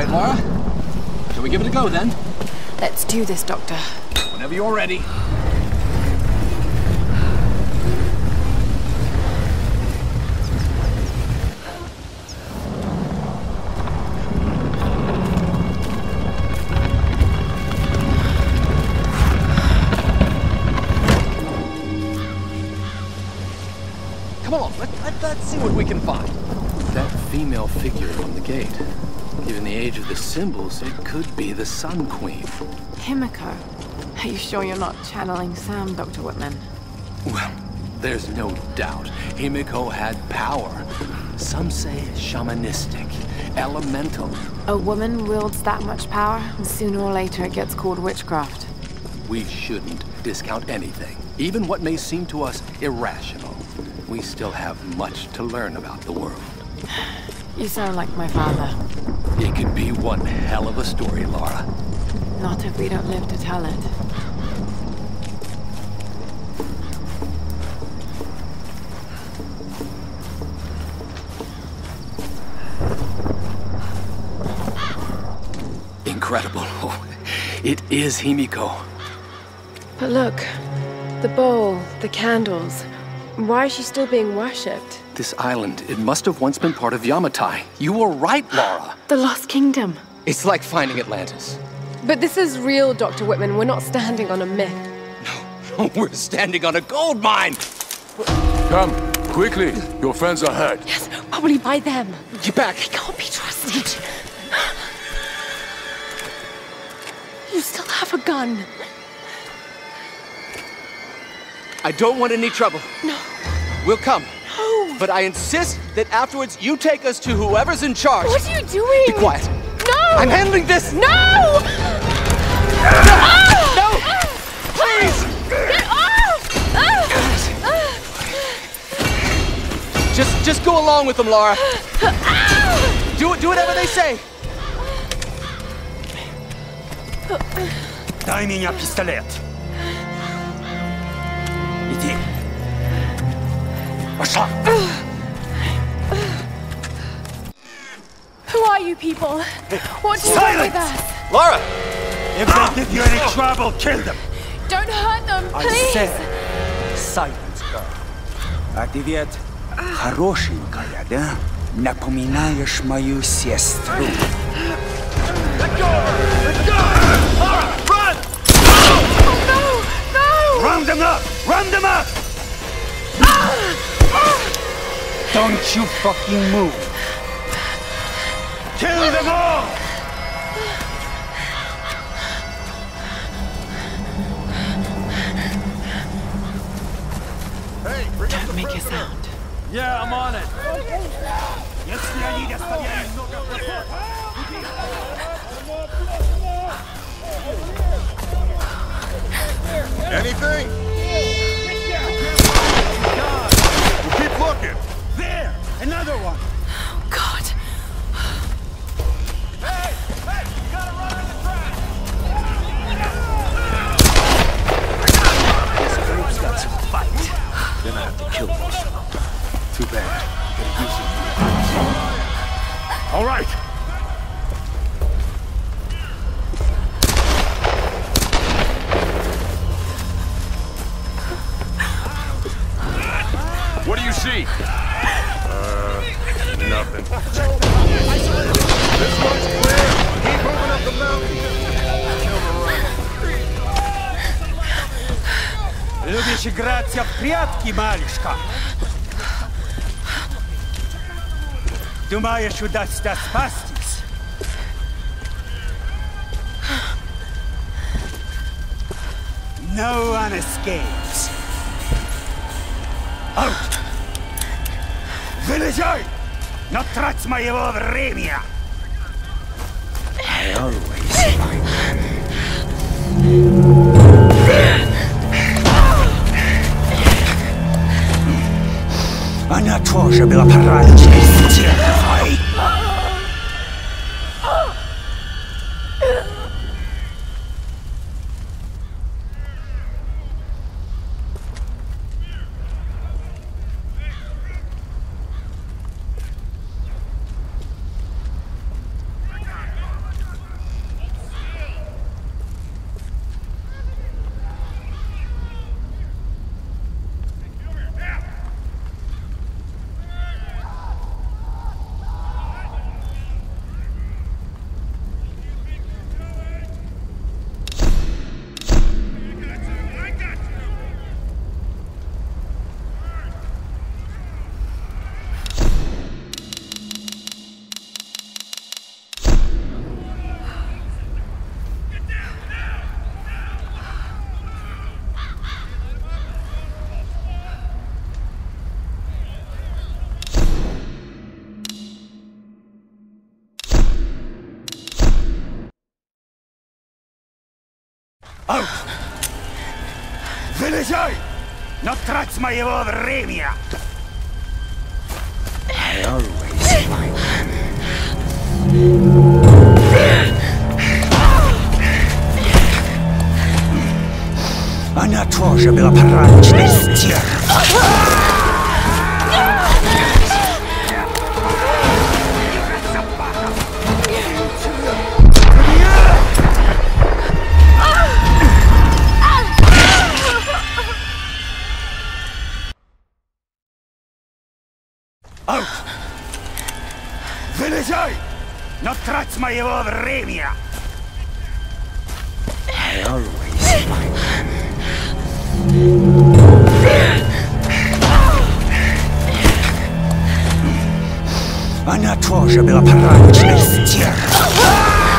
right, Lara. Shall we give it a go, then? Let's do this, Doctor. Whenever you're ready. Come on, let's see what we can find. That female figure on the gate. Given the age of the symbols, it could be the Sun Queen. Himiko. Are you sure you're not channeling Sam, Dr. Whitman? Well, there's no doubt. Himiko had power. Some say shamanistic, elemental. A woman wields that much power, and sooner or later it gets called witchcraft. We shouldn't discount anything, even what may seem to us irrational. We still have much to learn about the world. You sound like my father. It could be one hell of a story, Lara. Not if we don't live to tell it. Incredible. Oh, it is Himiko. But look, the bowl, the candles. Why is she still being worshipped? This island, it must have once been part of Yamatai. You were right, Lara. The Lost Kingdom. It's like finding Atlantis. But this is real, Dr. Whitman. We're not standing on a myth. No, we're standing on a gold mine! Come, quickly. Your friends are hurt. Yes, probably by them. Get back! They can't be trusted. You still have a gun. I don't want any trouble. No. We'll come. No. But I insist that afterwards you take us to whoever's in charge. What are you doing? Be quiet. No! I'm handling this! No! No! Please! Get off! Just go along with them, Lara. Do whatever they say. Дай меня пистолет. Иди. Пошла. Who are you people? What do you want with us? Lara! If they give you any trouble, kill them. Don't hurt them, I please! said, silence, girl. А ты ведь хорошенькая, да? Напоминаешь мою сестру. Let go! Let go! Lara, run! No! No! Round them up! Round them up! Don't you fucking move! Kill them all! Don't make a sound. Yeah, I'm on it. Если они не оставляют много Anything? We'll keep looking. There! Another one! Oh, God. Hey! Hey! You gotta run on the track! This group's got some fight. Then I have to kill most of them. Too bad. They're using me. All right! What do you see? Nothing. This one's clear. Keep moving up the mountain. Kill the run. Любишь играться в прятки, малышка? Думаешь, удастся спастись? No one escapes. Out! Вылезай! Но трать моего времени! I always find Она тоже была пораньше стервой. Out! Вылезай! Но трать моего времени! I always find. Она тоже была порядочной стервой. Аут! Вылезай! Но трать моего времени! I always find. Она тоже была порядочной стервой.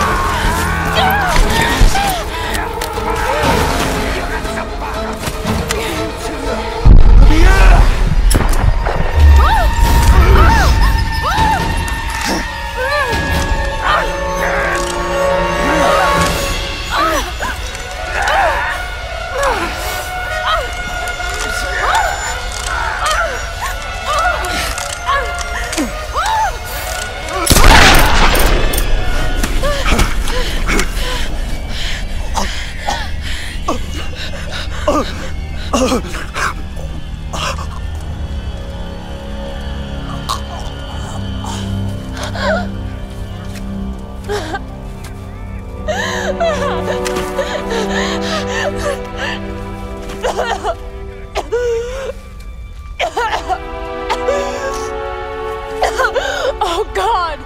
Oh, God!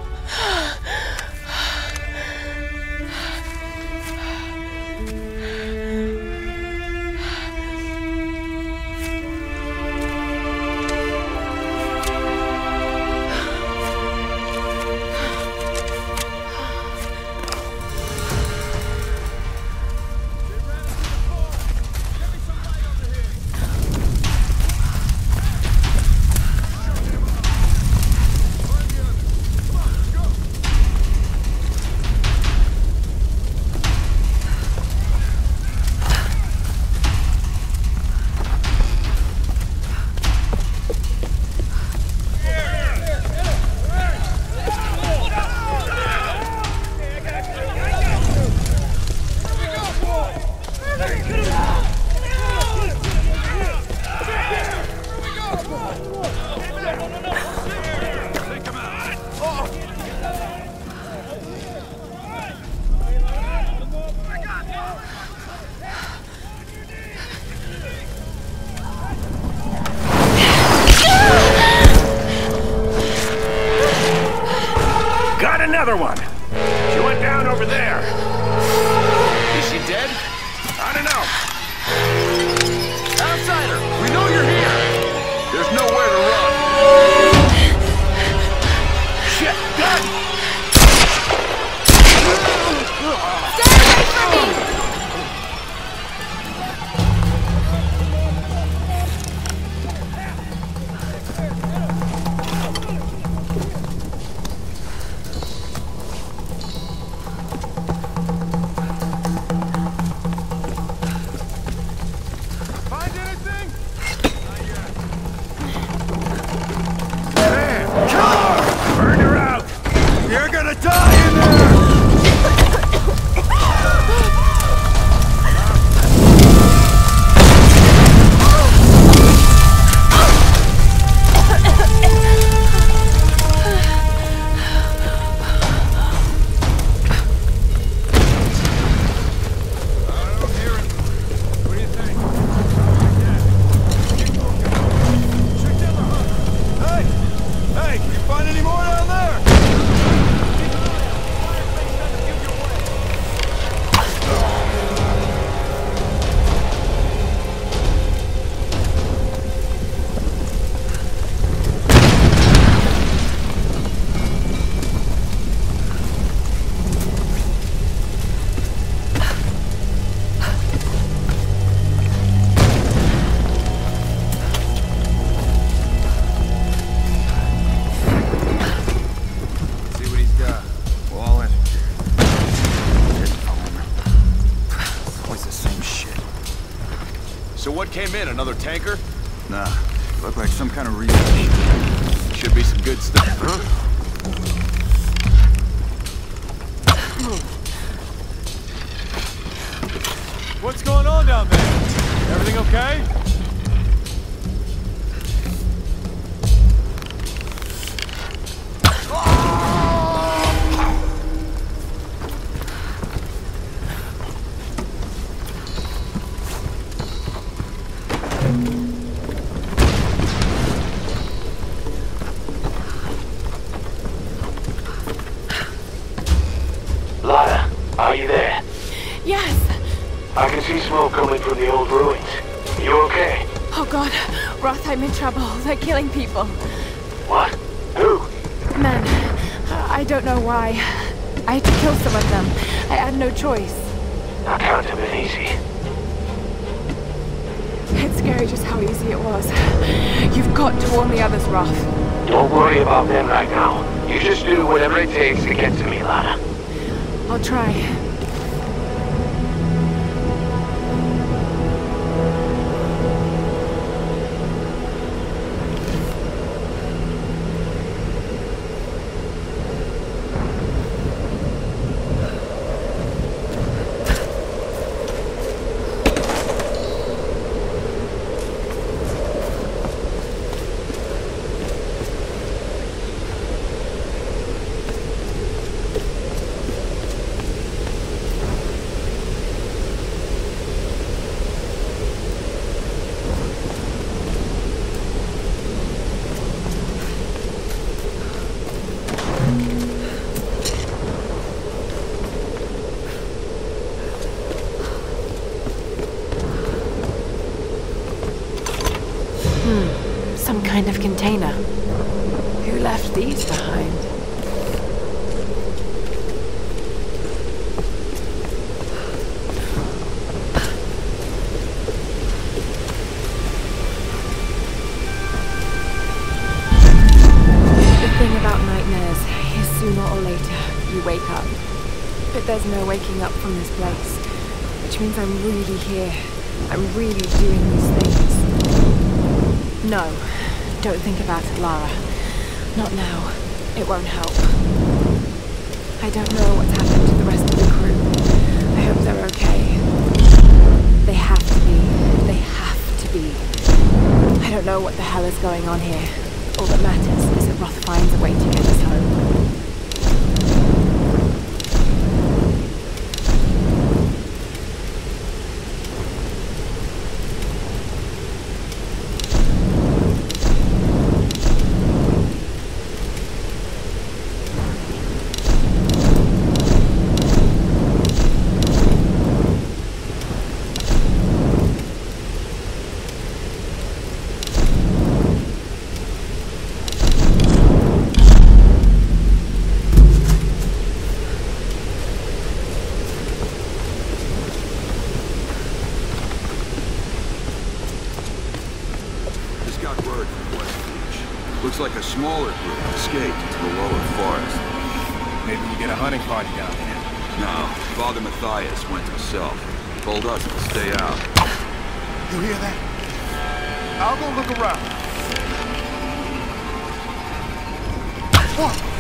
Another one! She went down over there! Is she dead? I don't know! Outsider! We know you're here! There's nowhere to run! Shit! Gun! Stay away from me! What came in? Another tanker? Nah, looked like some kind of research. Should be some good stuff. Huh? What's going on down there? Everything okay? Lara, are you there? Yes! I can see smoke coming from the old ruins. You okay? Oh god, Roth, I'm in trouble. They're killing people. What? Who? Men. I don't know why. I had to kill some of them. I had no choice. That can't have been easy. It's scary just how easy it was. You've got to warn the others, Roth. Don't worry about them right now. You just do whatever it takes to get to me, Lara. I'll try. Some kind of container. Who left these behind? The thing about nightmares is sooner or later you wake up. But there's no waking up from this place. Which means I'm really here. I'm really doing these things. No, don't think about it, Lara. Not now. It won't help. I don't know what's happened to the rest of the crew. I hope they're okay. They have to be. They have to be. I don't know what the hell is going on here. All that matters is that Roth finds a way to get us home. Looks like a smaller group escaped into the lower forest. Maybe we get a hunting party down here. No, Father Matthias went himself. Told us to stay out. You hear that? I'll go look around. What?